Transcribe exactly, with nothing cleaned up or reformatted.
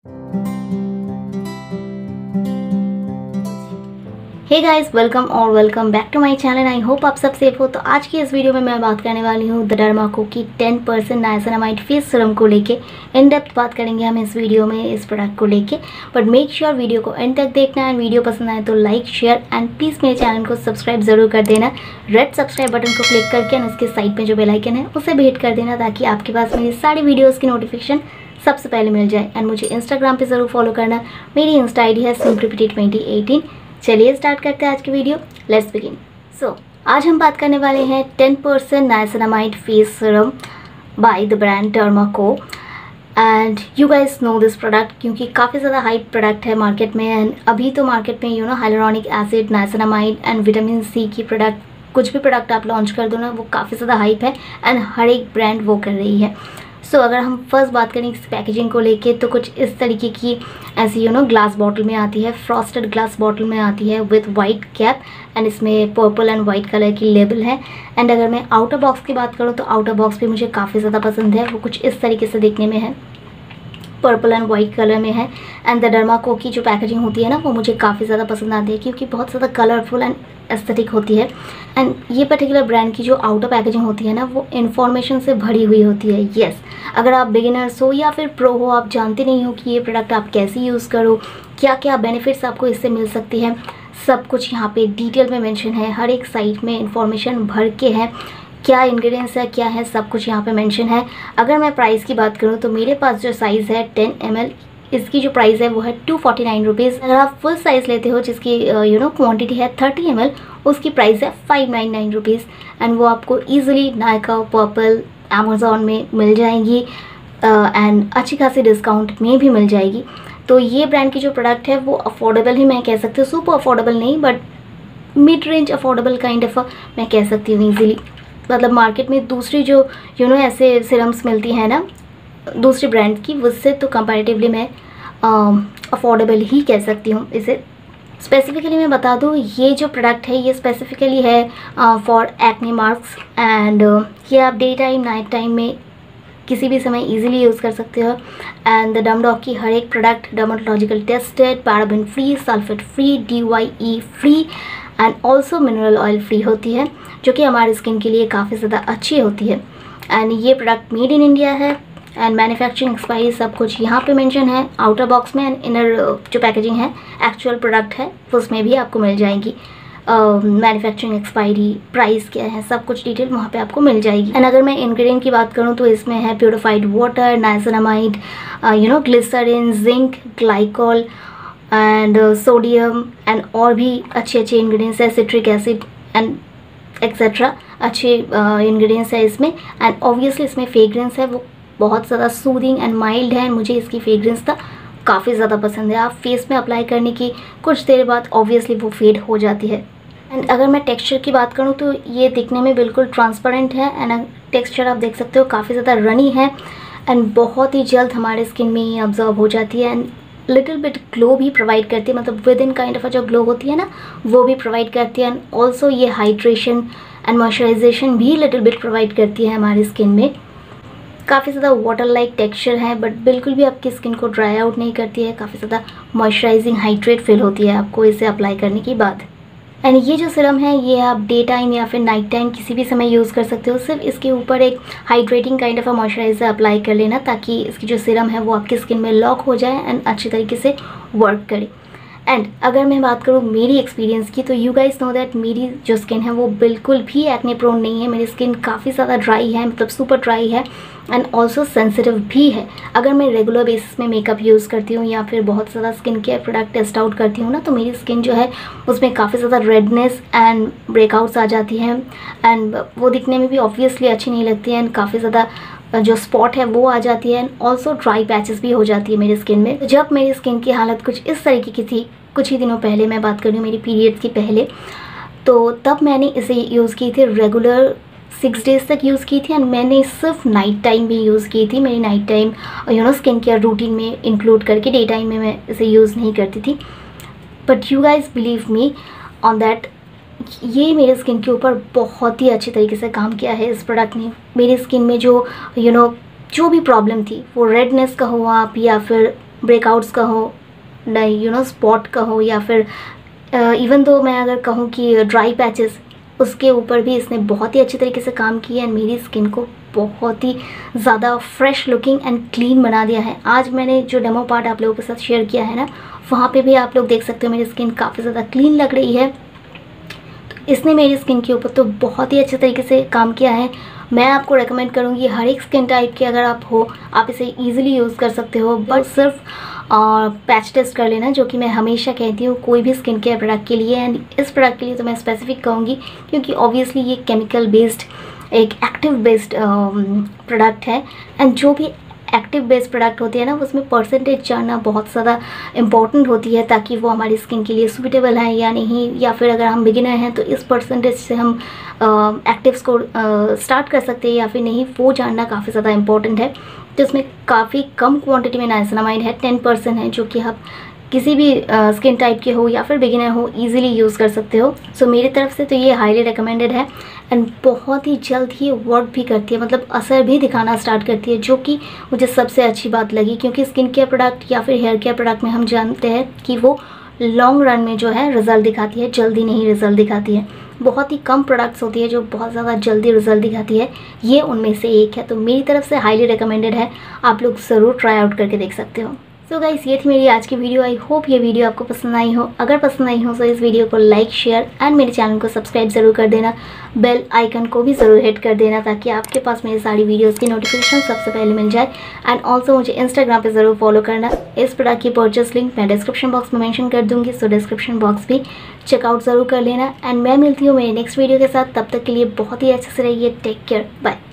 हे guys, welcome और welcome back to my channel. I hope आप सब सेफ हो। तो आज की इस वीडियो में मैं बात करने वाली हूँ द डर्माको की ten percent niacinamide face serum को लेके। इन डेप्थ बात करेंगे हम इस वीडियो में इस प्रोडक्ट को लेके। बट मेक श्योर वीडियो को एंड तक देखना है। वीडियो पसंद आए तो लाइक शेयर एंड प्लीज़ मेरे चैनल को सब्सक्राइब जरूर कर देना। रेड सब्सक्राइब बटन को क्लिक करके एंड उसके साइड में जो बेल आइकन है उसे भी हिट कर देना, ताकि आपके पास मेरी सारी वीडियोज़ की नोटिफिकेशन सबसे पहले मिल जाए। एंड मुझे इंस्टाग्राम पे ज़रूर फॉलो करना। मेरी इंस्टा आई डी है सिंप्लिसिटी ट्वेंटी एटीन। चलिए स्टार्ट करते हैं आज की वीडियो। Let's begin. सो आज हम बात करने वाले हैं ten percent niacinamide face serum by the brand Derma Co. And you guys know this product क्योंकि काफ़ी ज़्यादा हाइप प्रोडक्ट है मार्केट में। एंड अभी तो मार्केट में you know hyaluronic acid, niacinamide and vitamin C की प्रोडक्ट, कुछ भी प्रोडक्ट आप लॉन्च कर दो ना, वो काफ़ी ज़्यादा हाइप है एंड हर एक ब्रांड वो कर रही है। सो so, अगर हम फर्स्ट बात करें इस पैकेजिंग को लेके, तो कुछ इस तरीके की ऐसी यू नो ग्लास बॉटल में आती है, फ्रॉस्टेड ग्लास बॉटल में आती है विथ वाइट कैप। एंड इसमें पर्पल एंड वाइट कलर की लेबल है। एंड अगर मैं आउटर बॉक्स की बात करूँ तो आउटर बॉक्स भी मुझे काफ़ी ज़्यादा पसंद है। वो कुछ इस तरीके से देखने में है, पर्पल एंड वाइट कलर में है। एंड द डर्माको की जो पैकेजिंग होती है ना, वो मुझे काफ़ी ज़्यादा पसंद आती है क्योंकि बहुत ज़्यादा कलरफुल एंड एस्थेटिक होती है। एंड ये पर्टिकुलर ब्रांड की जो आउटर पैकेजिंग होती है ना, वो इन्फॉर्मेशन से भरी हुई होती है। येस, अगर आप बिगिनर्स हो या फिर प्रो हो, आप जानते नहीं हो कि ये प्रोडक्ट आप कैसे यूज़ करो, क्या क्या बेनिफिट्स आपको इससे मिल सकती है, सब कुछ यहाँ पे डिटेल में मेंशन है। हर एक साइट में इंफॉर्मेशन भर के है, क्या इंग्रेडिएंट्स है, क्या है, सब कुछ यहाँ पे मेंशन है। अगर मैं प्राइस की बात करूँ तो मेरे पास जो साइज़ है टेन एम एल, इसकी जो प्राइस है वो है टू फोर्टी नाइन रुपीज़। अगर आप फुल साइज़ लेते हो जिसकी यू नो क्वांटिटी है थर्टी एम एल, उसकी प्राइस है five nine nine rupees. And वो आपको ईजिली नायका, पर्पल, अमेज़ॉन में मिल जाएंगी एंड uh, अच्छी खासी डिस्काउंट में भी मिल जाएगी। तो ये ब्रांड की जो प्रोडक्ट है वो अफोर्डेबल ही मैं कह सकती हूँ, सुपर अफोर्डेबल नहीं but mid range affordable kind of मैं कह सकती हूँ ईजिली। मतलब मार्केट में दूसरी जो यू नो ऐसे सिरम्स मिलती हैं ना दूसरी ब्रांड की, उससे तो कंपैरेटिवली मैं अफोर्डेबल uh, ही कह सकती हूँ इसे। स्पेसिफिकली मैं बता दूँ, ये जो प्रोडक्ट है ये स्पेसिफिकली है फॉर एक्ने मार्क्स। एंड ये आप डे टाइम नाइट टाइम में किसी भी समय इजीली यूज़ कर सकते हो। एंड द डर्माडॉक की हर एक product dermatological tested, paraben free, sulphate free, D Y E free and also mineral oil free होती है, जो कि हमारी स्किन के लिए काफ़ी ज़्यादा अच्छी होती है। एंड ये प्रोडक्ट मेड इन इंडिया है एंड मैन्युफैक्चरिंग एक्सपायरी सब कुछ यहाँ पे मेंशन है आउटर बॉक्स में। एंड इनर जो पैकेजिंग है एक्चुअल प्रोडक्ट है उसमें भी आपको मिल जाएंगी। मैन्युफैक्चरिंग एक्सपायरी, प्राइस क्या है, सब कुछ डिटेल वहाँ पे आपको मिल जाएगी। एंड अगर मैं इंग्रेडिएंट की बात करूँ तो इसमें है purified water, niacinamide, you know glycerin, zinc, glycol and sodium and और भी अच्छे अच्छे इंग्रेडिएंट्स है, सिट्रिक एसिड एंड एक्सेट्रा अच्छे इंग्रेडिएंट्स है इसमें। एंड ऑब्वियसली इसमें फ्रेग्रेंस है, वो बहुत ज़्यादा सूदिंग एंड माइल्ड है। मुझे इसकी फ्रेग्रेंस था काफ़ी ज़्यादा पसंद है। आप फेस में अप्लाई करने की कुछ देर बाद ऑब्वियसली वो फेड हो जाती है। एंड अगर मैं टेक्सचर की बात करूँ तो ये दिखने में बिल्कुल ट्रांसपेरेंट है। एंड टेक्सचर आप देख सकते हो काफ़ी ज़्यादा रनी है एंड बहुत ही जल्द हमारे स्किन में ये ऑब्जॉर्व हो जाती है। एंड लिटिल बिट ग्लो भी प्रोवाइड करती है, मतलब विद इन काइंड ऑफ जो ग्लो होती है ना वो भी प्रोवाइड करती है। एंड ऑल्सो ये हाइड्रेशन एंड मॉइस्चराइजेशन भी लिटिल बिट प्रोवाइड करती है हमारी स्किन में। काफ़ी ज़्यादा वाटर लाइक टेक्सचर है बट बिल्कुल भी आपकी स्किन को ड्राई आउट नहीं करती है। काफ़ी ज़्यादा मॉइस्चराइजिंग, हाइड्रेट फील होती है आपको इसे अप्लाई करने के बाद। एंड ये जो सीरम है ये आप डे टाइम या फिर नाइट टाइम किसी भी समय यूज़ कर सकते हो। सिर्फ इसके ऊपर एक hydrating kind of a moisturiser apply कर लेना, ताकि इसकी जो सीरम है वो आपकी स्किन में लॉक हो जाए एंड अच्छे तरीके से वर्क करे। एंड अगर मैं बात करूँ मेरी एक्सपीरियंस की, तो यू गाइस नो दैट मेरी जो स्किन है वो बिल्कुल भी एक्ने प्रोन नहीं है। मेरी स्किन काफ़ी ज़्यादा ड्राई है, मतलब सुपर ड्राई है एंड ऑल्सो सेंसिटिव भी है। अगर मैं रेगुलर बेसिस में मेकअप यूज़ करती हूँ या फिर बहुत ज़्यादा skin care product test out करती हूँ ना, तो मेरी स्किन जो है उसमें काफ़ी ज़्यादा रेडनेस एंड ब्रेकआउट्स आ जाती हैं एंड वो दिखने में भी ऑब्वियसली अच्छी नहीं लगती है। एंड काफ़ी ज़्यादा जो स्पॉट है वो आ जाती है एंड ऑल्सो ड्राई पैचेस भी हो जाती है मेरी स्किन में। तो जब मेरी स्किन की हालत कुछ इस तरीके की थी, कुछ ही दिनों पहले मैं बात कर रही हूँ मेरी पीरियड्स की पहले, तो तब मैंने इसे यूज़ की थी, रेगुलर सिक्स डेज तक यूज़ की थी। एंड मैंने सिर्फ नाइट टाइम भी यूज़ की थी। मेरी night time you know skin care routine में इंक्लूड करके, डे टाइम में मैं इसे यूज़ नहीं करती थी। But you guys believe me on that, ये मेरे स्किन के ऊपर बहुत ही अच्छे तरीके से काम किया है इस प्रोडक्ट ने। मेरी स्किन में जो यू you नो know, जो भी प्रॉब्लम थी, वो रेडनेस का हो आप या फिर ब्रेकआउट्स का हो, यू नो स्पॉट का हो, या फिर इवन दो मैं अगर कहूँ कि ड्राई पैचेस, उसके ऊपर भी इसने बहुत ही अच्छी तरीके से काम किया एंड मेरी स्किन को बहुत ही ज़्यादा फ्रेश लुकिंग एंड क्लीन बना दिया है। आज मैंने जो डेमो पार्ट आप लोगों के साथ शेयर किया है ना, वहाँ पे भी आप लोग देख सकते हो मेरी स्किन काफ़ी ज़्यादा क्लीन लग रही है। तो इसने मेरी स्किन के ऊपर तो बहुत ही अच्छे तरीके से काम किया है। मैं आपको रेकमेंड करूँगी हर एक स्किन टाइप के अगर आप हो, आप इसे ईजिली यूज़ कर सकते हो। बट सिर्फ पैच टेस्ट कर लेना, जो कि मैं हमेशा कहती हूँ कोई भी स्किन केयर प्रोडक्ट के लिए। एंड इस प्रोडक्ट के लिए तो मैं स्पेसिफिक कहूँगी क्योंकि ऑब्वियसली ये केमिकल बेस्ड, एक एक्टिव बेस्ड प्रोडक्ट है। एंड जो भी एक्टिव बेस्ड प्रोडक्ट होती है ना, उसमें परसेंटेज जानना बहुत ज़्यादा इंपॉर्टेंट होती है, ताकि वो हमारी स्किन के लिए सूटेबल है या नहीं, या फिर अगर हम बिगिनर हैं तो इस परसेंटेज से हम एक्टिव्स को स्टार्ट कर सकते हैं या फिर नहीं, वो जानना काफ़ी ज़्यादा इंपॉर्टेंट है। तो इसमें काफ़ी कम क्वांटिटी में नाइसिनामाइड है, टेन परसेंट है, जो कि आप किसी भी स्किन टाइप के हो या फिर बिगिनर हो ईजिली यूज़ कर सकते हो। सो so, मेरी तरफ से तो ये हाईली रिकमेंडेड है एंड बहुत ही जल्द ही वर्क भी करती है, मतलब असर भी दिखाना स्टार्ट करती है, जो कि मुझे सबसे अच्छी बात लगी। क्योंकि स्किन केयर प्रोडक्ट या फिर हेयर केयर प्रोडक्ट में हम जानते हैं कि वो लॉन्ग रन में जो है रिज़ल्ट दिखाती है, जल्दी नहीं रिज़ल्ट दिखाती है। बहुत ही कम प्रोडक्ट्स होती है जो बहुत ज़्यादा जल्दी रिजल्ट दिखाती है, ये उनमें से एक है। तो मेरी तरफ से हाईली रिकमेंडेड है, आप लोग ज़रूर ट्राई आउट करके देख सकते हो। सो गाइस, ये थी मेरी आज की वीडियो। आई होप ये वीडियो आपको पसंद आई हो। अगर पसंद आई हो तो इस वीडियो को लाइक, शेयर एंड मेरे चैनल को सब्सक्राइब ज़रूर कर देना। बेल आइकन को भी ज़रूर हिट कर देना, ताकि आपके पास मेरी सारी वीडियोस की नोटिफिकेशन सबसे पहले मिल जाए। एंड ऑल्सो मुझे इंस्टाग्राम पे ज़रूर फॉलो करना। इस प्रोडक्ट की परचेस लिंक मैं डिस्क्रिप्शन बॉक्स में मेंशन कर दूँगी, सो डिस्क्रिप्शन बॉक्स भी चेकआउट ज़रूर कर लेना। एंड मैं मिलती हूँ मेरे नेक्स्ट वीडियो के साथ, तब तक के लिए बहुत ही अच्छे से रहिए। Take care, bye.